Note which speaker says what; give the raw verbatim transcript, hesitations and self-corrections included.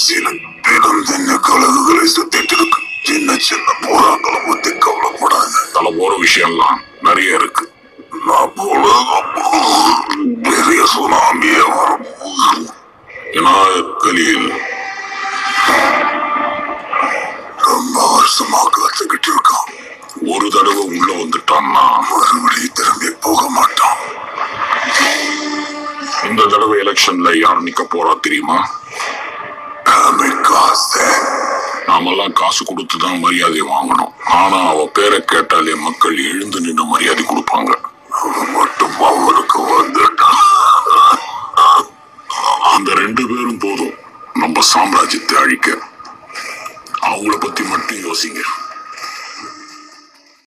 Speaker 1: அரசியல் தினம் தின கழகங்களை சுத்திட்டு இருக்கு. சின்ன சின்ன போராட்டங்களை பத்தி கவலைப்படாத. தலை போற விஷயம்லாம் நிறைய இருக்கு. நான் போல பெரிய சுனாமியே வரும். விநாயகலில் ரொம்ப வருஷமா காத்துக்கிட்டு இருக்கான். ஒரு தடவை உள்ள வந்துட்டான்னா மறுபடியும் திரும்பி போக மாட்டான். இந்த தடவை எலெக்ஷன்ல யார் நிக்க போறா தெரியுமா? நாமெல்லாம் காசு கொடுத்துதான் மரியாதை வாங்கணும். ஆனா அவ பேரை கேட்டாலே மக்கள் எழுந்து நின்று மரியாதை கொடுப்பாங்க.